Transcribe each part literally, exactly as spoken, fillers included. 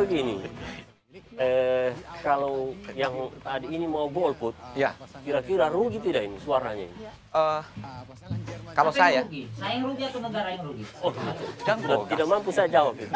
begini, eh, kalau yang tadi ini mau golput, Ya. kira-kira rugi tidak ini suaranya ini? Eh, kalau Siapa saya, yang rugi? Saya yang rugi atau negara yang rugi? Oh, jangan tidak, bogas. tidak mampu saya jawab itu.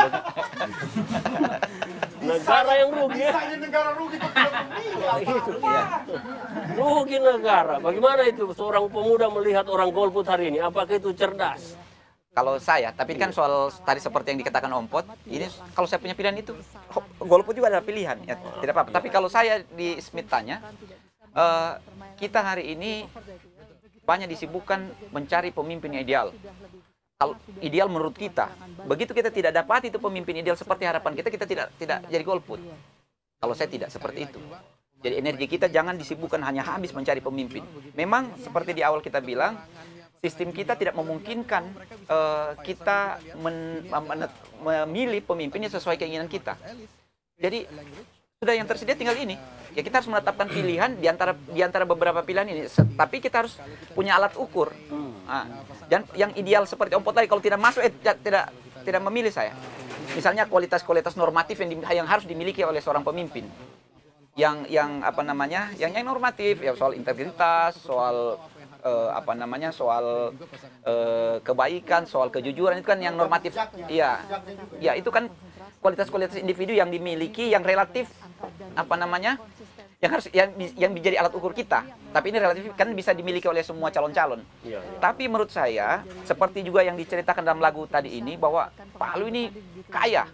Negara yang rugi ya? negara rugi kok tidak pemilu. Iya. Rugi negara. Bagaimana itu seorang pemuda melihat orang golput hari ini? Apakah itu cerdas? Kalau saya, tapi kan soal tadi seperti yang dikatakan Om Pot, ini kalau saya punya pilihan itu, golput juga adalah pilihan, ya, tidak apa-apa. Tapi kalau saya di Smith tanya, eh, kita hari ini banyak disibukkan mencari pemimpin yang ideal. Kalau ideal menurut kita, begitu kita tidak dapat itu pemimpin ideal seperti harapan kita, kita tidak tidak jadi golput. Kalau saya tidak seperti itu. Jadi energi kita jangan disibukkan hanya habis mencari pemimpin. Memang seperti di awal kita bilang, sistem kita tidak memungkinkan uh, kita men, men, memilih pemimpin yang sesuai keinginan kita. Jadi sudah yang tersedia tinggal ini. Ya kita harus menetapkan pilihan di antara di antara beberapa pilihan ini. Tapi kita harus punya alat ukur. Nah, dan yang ideal seperti Om Pot tadi, kalau tidak masuk eh, tidak tidak memilih saya. Misalnya kualitas-kualitas normatif yang, di, yang harus dimiliki oleh seorang pemimpin. Yang yang apa namanya? Yang yang normatif ya soal integritas, soal Uh, apa namanya soal uh, kebaikan, soal kejujuran itu kan yang normatif. Iya, ya itu kan kualitas-kualitas individu yang dimiliki yang relatif apa namanya yang harus yang yang menjadi alat ukur kita. Tapi ini relatif kan bisa dimiliki oleh semua calon-calon. Ya, ya. Tapi menurut saya seperti juga yang diceritakan dalam lagu tadi ini bahwa Palu ini kaya,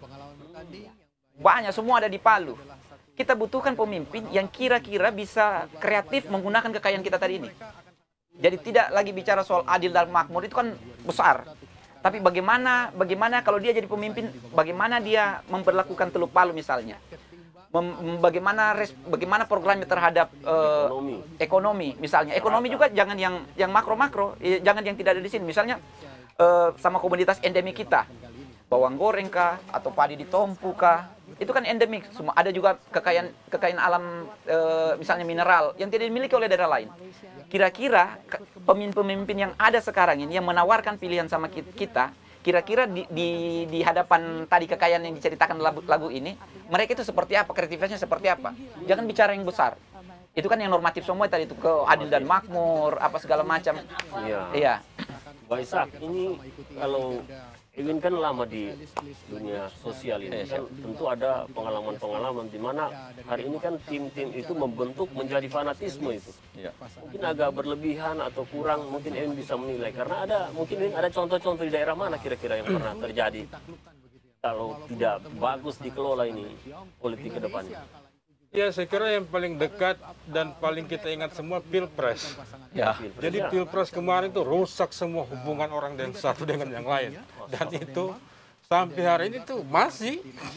banyak semua ada di Palu. Kita butuhkan pemimpin yang kira-kira bisa kreatif menggunakan kekayaan kita tadi ini. Jadi tidak lagi bicara soal adil dan makmur, itu kan besar. Tapi bagaimana bagaimana kalau dia jadi pemimpin, bagaimana dia memperlakukan Teluk Palu misalnya. Mem, bagaimana res, bagaimana programnya terhadap uh, Ekonomi. ekonomi misalnya. Ekonomi juga jangan yang yang makro-makro, eh, jangan yang tidak ada di sini. Misalnya uh, sama komoditas endemik kita. Bawang goreng kah atau padi ditompu kah? Itu kan endemik semua. Ada juga kekayaan kekayaan alam uh, misalnya mineral yang tidak dimiliki oleh daerah lain. Kira-kira pemimpin-pemimpin yang ada sekarang ini yang menawarkan pilihan sama kita, kira-kira di, di, di hadapan tadi kekayaan yang diceritakan lagu, lagu ini, mereka itu seperti apa, kreativitasnya seperti apa? Jangan bicara yang besar. Itu kan yang normatif semua tadi itu, ke adil dan makmur, apa segala macam. Iya. Iya. Waisak, ini kalau Ewin kan lama di dunia sosial ini, kan tentu ada pengalaman-pengalaman di mana hari ini kan tim-tim itu membentuk menjadi fanatisme itu. Iya. Mungkin agak berlebihan atau kurang, mungkin Ewin bisa menilai. Karena ada mungkin Ewin ada contoh-contoh di daerah mana kira-kira yang pernah terjadi kalau tidak bagus dikelola ini politik ke depannya. Ya, saya kira yang paling dekat dan paling kita ingat semua Pilpres. Ya. Jadi Pilpres kemarin itu rusak semua hubungan orang yang satu dengan yang lain. Dan itu sampai hari ini tuh masih,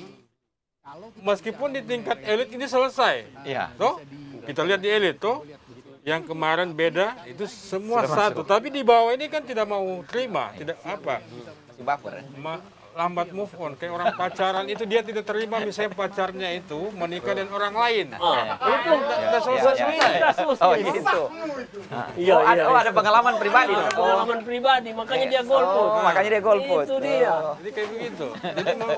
meskipun di tingkat elit ini selesai. Iya. Toh, kita lihat di elit tuh, yang kemarin beda itu semua satu. Tapi di bawah ini kan tidak mau terima, tidak apa. Si baper. Ma- lambat move on, kayak orang pacaran itu dia tidak terima misalnya pacarnya itu menikah dengan orang lain. Ah, Itu udah selesai-selesai. Oh gitu. Iya, oh, ada, iya. oh, ada pengalaman pribadi. Ada Oh. pengalaman pribadi, makanya dia golput. Oh, makanya dia golput. Itu dia. Oh. Jadi kayak begitu. Jadi mau,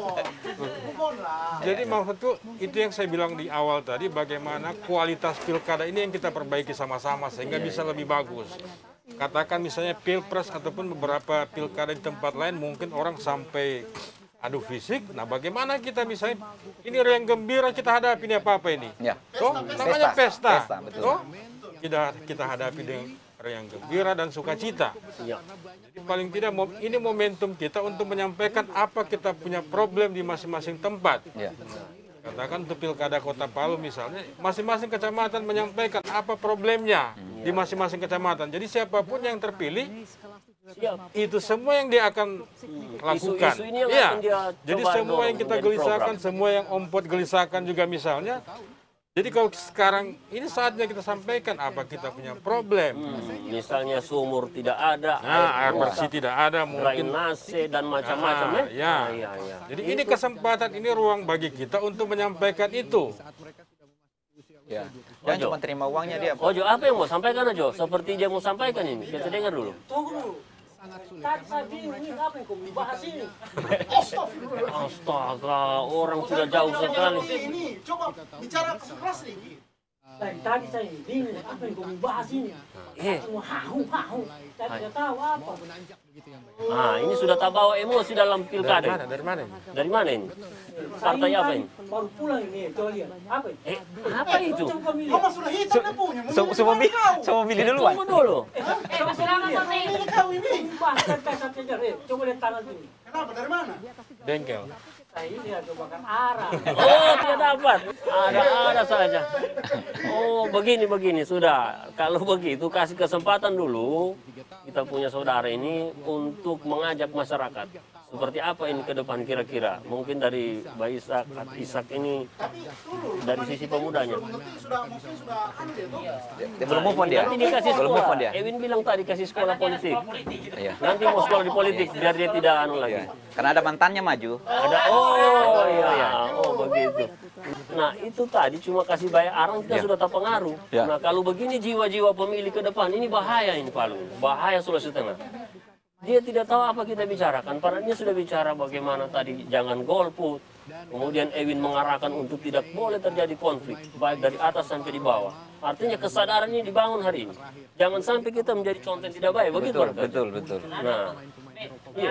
jadi maksudku itu yang saya bilang di awal tadi, bagaimana kualitas pilkada ini yang kita perbaiki sama-sama sehingga bisa lebih bagus. Katakan misalnya Pilpres ataupun beberapa pilkada di tempat lain mungkin orang sampai adu fisik. Nah, bagaimana kita misalnya ini riang gembira kita hadapi ini apa-apa ini? Ya. Toh, namanya pesta. Pesta, betul. Toh, kita kita hadapi dengan riang gembira dan sukacita. Iya. Jadi paling tidak mom- ini momentum kita untuk menyampaikan apa kita punya problem di masing-masing tempat. Ya. Katakan untuk pilkada Kota Palu misalnya, masing-masing kecamatan menyampaikan apa problemnya di masing-masing kecamatan. Jadi siapapun yang terpilih, Siap. itu semua yang dia akan lakukan. Isu-isu ini yang Iya. akan dia Jadi coba semua dorong yang kita menjadi gelisahkan, program. semua yang Om Pot gelisahkan juga misalnya. Jadi kalau sekarang ini saatnya kita sampaikan apa kita punya problem. Hmm, misalnya sumur tidak ada, Nah, air rusak, bersih tidak ada, mungkin. drainase dan macam-macam Ah, ya. ya. Ah, iya, iya. Jadi ini kesempatan, ini ruang bagi kita untuk menyampaikan itu. Ya. Jangan Ojo. cuma terima uangnya dia. Ojo, apa yang mau sampaikan Ojo? Seperti dia mau sampaikan ini, kita dengar dulu. Tunggu dulu. Tadi saya bingung, ini apa yang kau bahas ini? Astaga, orang sudah jauh sekali. Ini coba bicara keras nih. Dari tadi saya ini bingung, apa yang kau bahas ini? Eh, Semua hahu, hahu. Saya tidak tahu apa. ah ini sudah tak bawa emosi dalam Dari pilkada. mana? Dari mana? Dari mana ini? Partai apa ini? Baru pulang ini, coba lihat. Apa ini? Eh, apa itu? Coba milih. Kamu sudah hitam dia punya. Semua milih, semua milih duluan. Tunggu dulu. Eh, masih lama kok nih. Ini kau ini. Bahas santai saja, eh. Coba lihat tangan ini. Kenapa? Dari mana? Dengkel. Saya ini ya coba kan arah. Oh, tidak dapat. Ada-ada saja. Oh, begini-begini sudah. Kalau begitu kasih kesempatan dulu kita punya saudara ini untuk mengajak masyarakat. Seperti apa ini ke depan kira-kira? Mungkin dari Mbak Isak, Isak ini dari sisi pemudanya. Sudah mungkin sudah anu dia tuh. Dia belum move on dia. Nanti dikasih Belum move on sekolah. dia. Ewin bilang tadi kasih sekolah politik. Iya. Nanti mau sekolah di politik biar dia tidak anu lagi. Iya. Karena ada mantannya maju. Ada oh iya, oh begitu. Nah itu tadi cuma kasih bayar arang kita Ya. sudah terpengaruh. Ya. Nah kalau begini jiwa-jiwa pemilih ke depan ini bahaya ini Palu, bahaya Sulawesi Tengah. Dia tidak tahu apa kita bicarakan. Padahal dia sudah bicara bagaimana tadi jangan golput. Kemudian Ewin mengarahkan untuk tidak boleh terjadi konflik baik dari atas sampai di bawah. Artinya kesadaran ini dibangun hari ini. Jangan sampai kita menjadi contoh yang tidak baik. Begitu Betul, Pak? betul, betul. Nah, iya.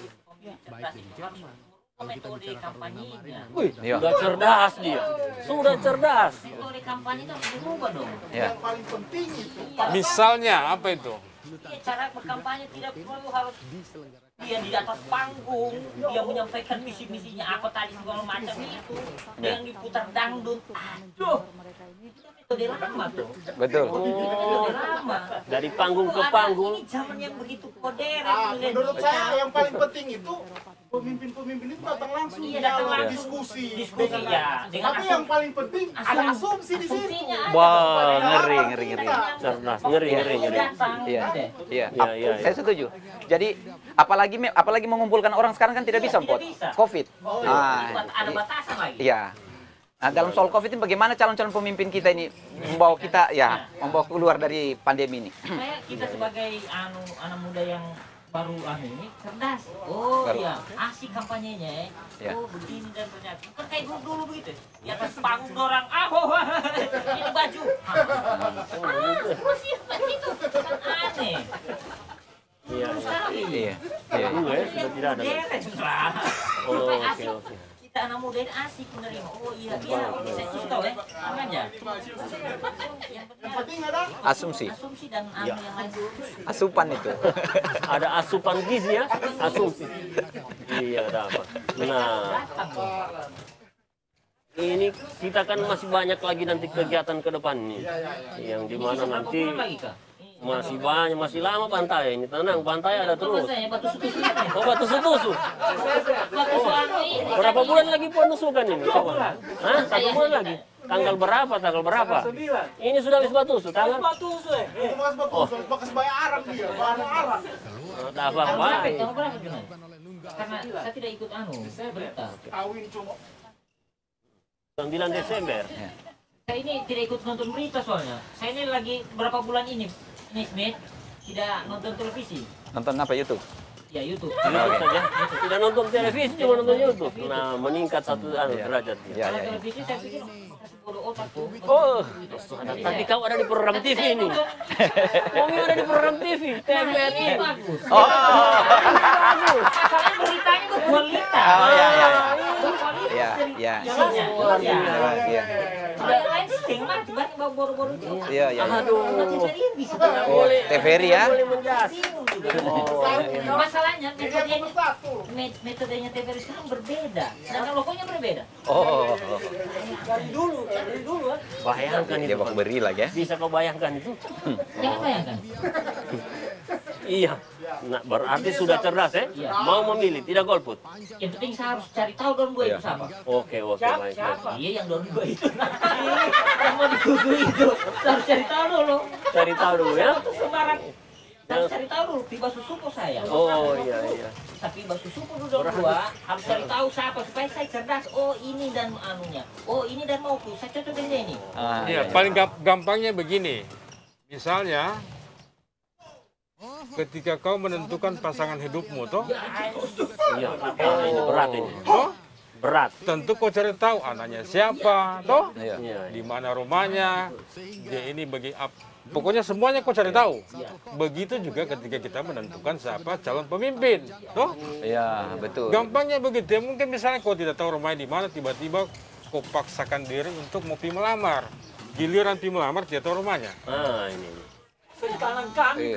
Metode kampanyenya. Wih, Iya. sudah cerdas dia. Sudah cerdas. Metode kampanye itu harus dirubah dong. Ya. Yang paling penting itu. Misalnya apa itu? Iya, cara berkampanye tidak perlu harus dia di atas panggung, dia menyampaikan misi-misinya apa tadi segala macam itu, dia yang diputar dangdut. Aduh, itu metode lama tuh. Betul. Metode lama. Dari panggung ke Ada- panggung. Ini zaman yang begitu modern. Ah, ini. menurut saya yang paling penting itu pemimpin-pemimpin itu datang langsung Iya, dialog, datang langsung. diskusi. Diskusi, Dengan- ya. Dengan Tapi asum- yang paling penting ada asum- asumsi di situ. asumsinya ada. Wah, ngeri, ngeri, ngeri. Cerdas, ngeri, ngeri, ngeri. Datang, Iya, deh. iya. Iya, iya, iya. Saya setuju. Jadi apalagi me- apalagi mengumpulkan orang sekarang kan tidak bisa, Tidak Pot. bisa. Covid. Oh, Ah, ada batasan lagi. iya. Nah, dalam soal Covid ini bagaimana calon-calon pemimpin kita ini membawa kita ya, membawa keluar dari pandemi ini? Kayak kita sebagai anu anak muda yang baru anu ini cerdas. Oh Baru. iya, asik kampanyenya ya. Ya. Oh begini dan ternyata. Bukan kayak dulu dulu begitu. Di atas panggung orang, ah oh, ini baju. Ah, masih itu kan aneh. Iya, Terus iya. sekarang ini. Iya. Iya. Enggak ya, sudah tidak ada. Modern lah. Oh, Sampai oke, asik. oke. Kita anak muda ini asik menerima. Oh iya, iya, oke, saya suka tahu ya. Apa aja? Yang penting ada Asumsi, Asumsi dan anu yang lain. asupan itu. Ada asupan gizi ya, asumsi. Iya, ada apa? Nah, ini kita kan masih banyak lagi nanti kegiatan ke depan nih, yang dimana nanti Lagi kah? masih banyak, masih lama pantai ini. Tenang, pantai ada terus. Saya batu susu ini. Oh, batu susu. Batu susu ini. Berapa bulan lagi penusukan ini? Coba. Hah? Satu bulan lagi. Tanggal berapa? Tanggal berapa? Ini sudah habis batu susu. Tanggal. Batu eh. itu bekas batu, bekas bayar arang dia, bahan arang. Ada apa? Tahun berapa? Apa? Tahun berapa Junan? Karena saya tidak ikut anu berita. Kawin cuma sembilan Desember. Saya ini tidak ikut nonton berita soalnya. Saya ini lagi berapa bulan ini, ini Smith tidak nonton televisi. Nonton apa YouTube? Ya YouTube. YouTube saja. Tidak nonton televisi, cuma nonton YouTube. Nah, meningkat satu anu, derajat dia. Ya, Kalau ya, ya. televisi saya pikir kasih bodoh otak tuh. Oh, tapi kau ada di program T V ini. Kau ada di program T V, T V R I. Ini bagus. Oh. Masalahnya beritanya kok kualitas. Oh, ya, ya, ya. Kualitas Ya, dari ya. isinya. Luar Ya. biasa. Iya. Kalau yang lain setengah tiba-tiba boru-boru juga. Iya, iya. Aduh. Nanti jadi bisa. Oh, T V R I ya. Boleh menjas. Bingung juga. Oh, Masalahnya dia metodenya satu. met- metodenya T V R I sekarang berbeda, sedangkan logonya berbeda. Oh, Dari dulu, dari dulu kan. bayangkan dia itu. mau beri lagi ya. Bisa kau bayangkan itu? Jangan bayangkan. Iya. Nah, berarti sudah cerdas ya? Mau memilih, tidak golput. Yang penting saya harus cari tahu don gue Iya. itu siapa. Oke, oke, Siapa? baik. baik. Siapa? Iya yang don gue itu. Yang mau dituduh itu. Saya harus cari tahu dulu. Cari tahu dulu ya. Itu sembarang. Saya harus cari tahu dulu. Tiba susupo saya. Oh, iya, iya. Tapi basu suku dulu dua harus cari tahu siapa supaya saya cerdas. Oh ini dan anunya. Oh ini dan mauku. Saya cocok dengan ini. Ah, Iya, paling gamp- gampangnya begini. Misalnya ketika kau menentukan pasangan hidupmu, toh, Iya. Oh, ini berat ini. toh, Berat. tentu kau cari tahu anaknya siapa, toh, Iya. Iya. di mana rumahnya, dia ini bagi ap- pokoknya semuanya kau cari tahu. Begitu juga ketika kita menentukan siapa calon pemimpin, toh. Iya, betul. Gampangnya begitu ya, mungkin misalnya kau tidak tahu rumahnya di mana, tiba-tiba kau paksakan diri untuk mau pergi melamar. Giliran pergi melamar, tidak tahu rumahnya. Ah, ini. Di kanan kami. Iya.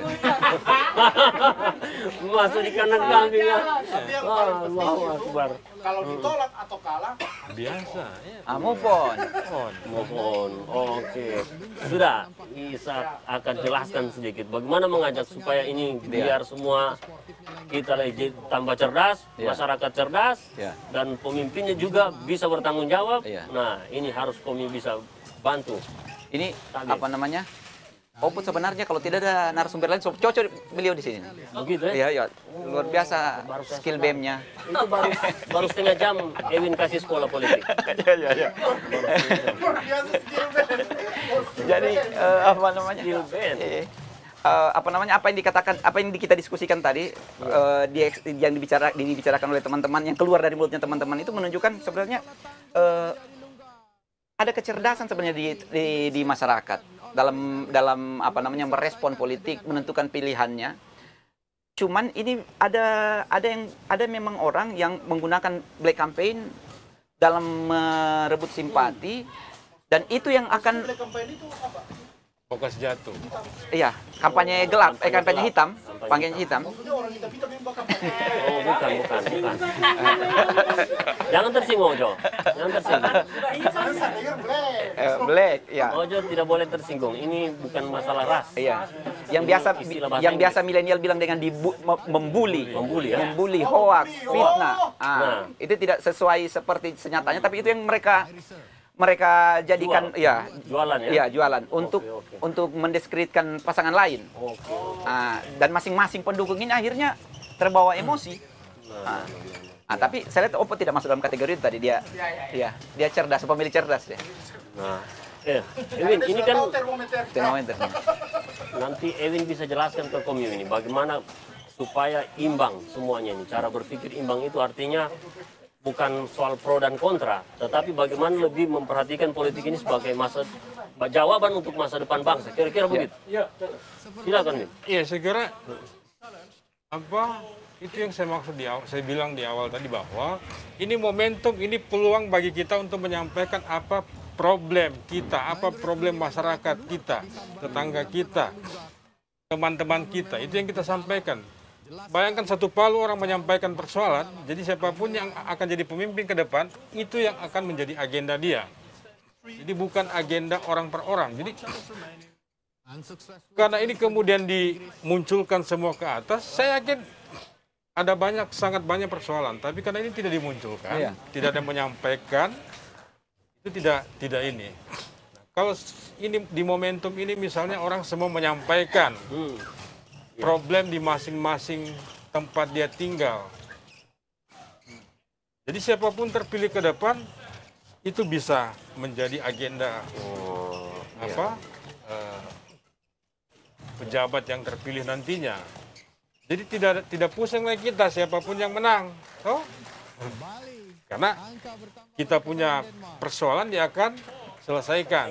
Masuk di kanan kambing ya. Tapi yang Ah, paling penting Allahu itu, Akbar. kalau ditolak atau kalah, Biasa, ya. Ah, move on. On. Move on. Oke. Sudah, Isa akan jelaskan sedikit bagaimana mengajak supaya ini biar semua kita lagi tambah cerdas, Iya. masyarakat cerdas, Iya. dan pemimpinnya juga bisa bertanggung jawab. Iya. Nah, ini harus kami bisa bantu. Ini Tadi. apa namanya? Oput sebenarnya kalau tidak ada narasumber lain so- cocok beliau di sini. Begitu ya? Iya, iya. Luar biasa skill B E M-nya. Itu baru baru setengah jam Ewin kasih sekolah politik. Iya, iya, iya. luar biasa skill band. Jadi eh, apa namanya? Skill band. Eh, eh, apa namanya? Apa yang dikatakan, apa yang kita diskusikan tadi, eh, di, yang dibicara, dibicarakan oleh teman-teman yang keluar dari mulutnya teman-teman itu menunjukkan sebenarnya eh, ada kecerdasan sebenarnya di, di, di masyarakat dalam dalam apa namanya merespon politik, menentukan pilihannya. Cuman ini ada ada yang ada memang orang yang menggunakan black campaign dalam merebut simpati, dan itu yang akan Black campaign itu apa? Fokus jatuh. iya, kampanye gelap, eh kampanye hitam, kampanye hitam. Maksudnya orang hitam-hitam yang bakal kampanye. Oh, bukan, bukan, bukan. Jangan tersinggung, Jo. Jangan tersinggung. Kan saya dengar black. Eh, black, ya. Ojo tidak boleh tersinggung. Ini bukan masalah ras. Iya. Yang biasa Istilah bahasa yang Inggris. biasa milenial bilang dengan dibu, mem- membuli. Membuli, ya? Membuli, hoax, fitnah. Ah, Nah. itu tidak sesuai seperti senyatanya, tapi itu yang mereka mereka jadikan Jual. ya Jualan ya? Iya, jualan untuk oke. untuk mendiskreditkan pasangan lain. Oke. Ah, dan masing-masing pendukung ini akhirnya terbawa emosi. Ah. Ah, tapi saya lihat Oppo tidak masuk dalam kategori itu tadi, dia iya, dia cerdas, pemilih cerdas ya. Nah, eh, Ewin, ini kan Tahu termometer. Termometer. nanti Ewin bisa jelaskan ke komi ini bagaimana supaya imbang semuanya ini. Cara berpikir imbang itu artinya bukan soal pro dan kontra, tetapi bagaimana lebih memperhatikan politik ini sebagai masa jawaban untuk masa depan bangsa. Kira-kira begitu. Silakan, Win. Iya, saya kira apa itu yang saya maksud di awal, saya bilang di awal tadi bahwa ini momentum, ini peluang bagi kita untuk menyampaikan apa problem kita, apa problem masyarakat kita, tetangga kita, teman-teman kita. Itu yang kita sampaikan. Bayangkan satu palu orang menyampaikan persoalan, jadi siapapun yang akan jadi pemimpin ke depan, itu yang akan menjadi agenda dia. Jadi bukan agenda orang per orang. Jadi karena ini kemudian dimunculkan semua ke atas, saya yakin ada banyak, sangat banyak persoalan. Tapi karena ini tidak dimunculkan, Iya. tidak ada menyampaikan, itu tidak tidak ini. Nah, kalau ini di momentum ini misalnya orang semua menyampaikan Hmm. problem di masing-masing tempat dia tinggal. Jadi siapapun terpilih ke depan itu bisa menjadi agenda Oh, apa eh, pejabat yang terpilih nantinya. Jadi tidak tidak pusing lagi kita siapapun yang menang, toh? Karena kita punya persoalan dia akan selesaikan.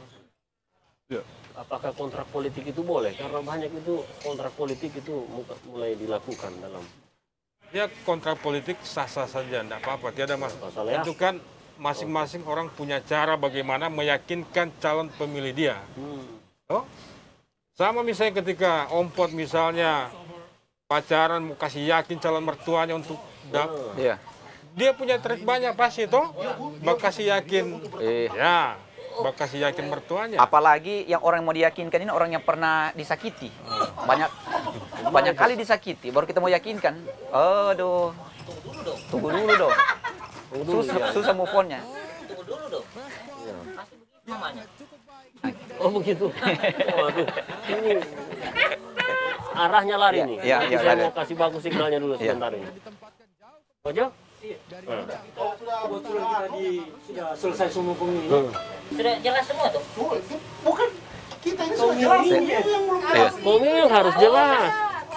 apakah kontrak politik itu boleh? Karena banyak itu kontrak politik itu mu- mulai dilakukan dalam. Ya kontrak politik sah-sah saja, tidak apa-apa, tiada masalah. Masalah ya? Itu kan masing-masing orang punya cara bagaimana meyakinkan calon pemilih dia. Hmm. Oh, sama misalnya ketika Ompot misalnya pacaran mau kasih yakin calon mertuanya untuk dap- Iya. dia punya trik banyak pasti toh, bak kasih yakin, Eh. ya, bak kasih yakin mertuanya. Apalagi yang orang yang mau diyakinkan ini orang yang pernah disakiti. Banyak banyak kali disakiti, baru kita mau yakinkan. Aduh. Tunggu dulu dong. Susah, susah move on-nya. Tunggu dulu dong. Kasih begitu namanya. Oh begitu. Waduh, ini arahnya lari Iya, nih. iya, Nanti iya, saya lari. mau kasih bagus signalnya dulu Iya. sebentar ini. Ojo? Kebetulan kita di sudah selesai semua pemilu. Hmm. Sudah jelas semua tuh. Oh, itu bukan kita ini sudah jelas, ini yang belum Iya. jelas. Komi yang harus jelas.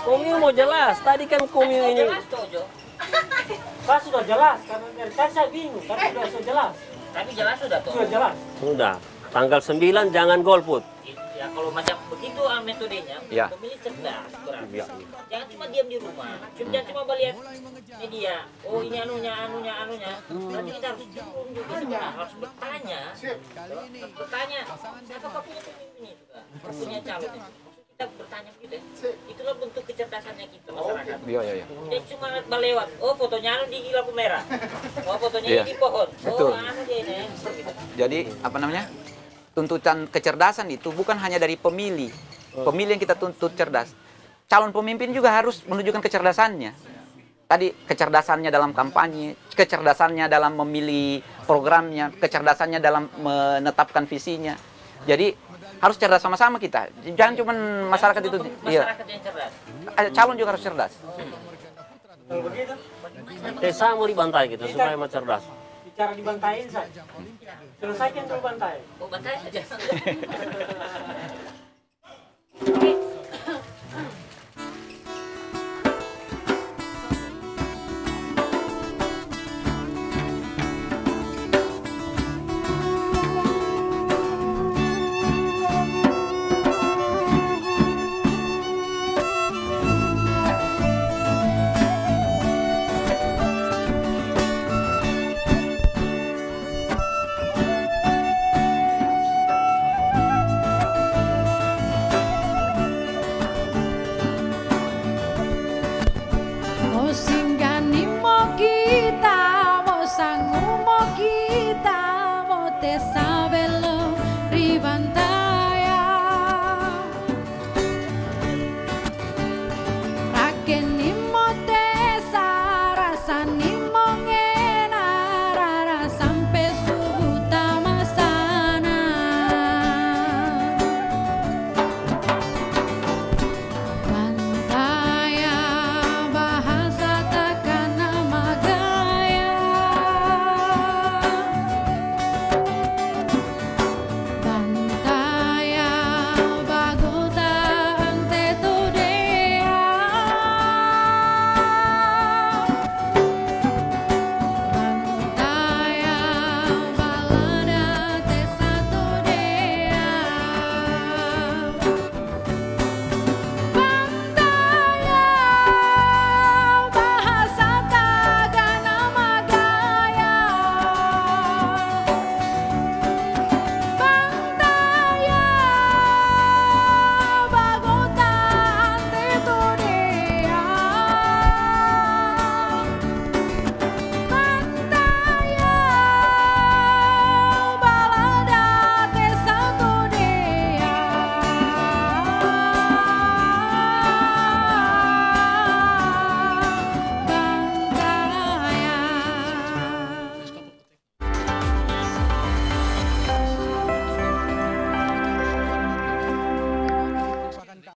Komio mau jelas. Tadi kan komio ini. Jelas toh, Jo. Kan sudah jelas, karena dari tadi saya bingung, kan sudah sudah jelas. Tapi jelas sudah toh. Sudah jelas. Sudah. Tanggal sembilan jangan golput. Ya kalau macam begitu ah, metodenya, Ya. pemilih cerdas berarti. Ya. Jangan cuma diam di rumah, cuma jangan cuma melihat media. Oh ini anunya, anunya, anunya. Berarti kita harus turun juga sebenarnya, harus bertanya. Harus bertanya, apakah punya pemimpin itu kan? Punya calon itu. Kita bertanya gitu ya. Itulah bentuk kecerdasannya kita masyarakat. Iya, iya, iya. Dia cuma melewat. Oh fotonya anu di lampu merah. Oh fotonya Iya. ini di pohon. Betul. Oh anu dia ini. Gitu. Jadi apa namanya? Tuntutan kecerdasan itu bukan hanya dari pemilih. Pemilih yang kita tuntut cerdas. Calon pemimpin juga harus menunjukkan kecerdasannya. Tadi kecerdasannya dalam kampanye, kecerdasannya dalam memilih programnya, kecerdasannya dalam menetapkan visinya. Jadi harus cerdas sama-sama kita. Jangan cuma masyarakat itu. Iya. Masyarakat yang cerdas. Calon juga harus cerdas. Kalau begitu, Desa mau dibantai gitu supaya mau cerdas. bicara dibantayin saja. Selesaikan dulu bantai. Oh bantai saja.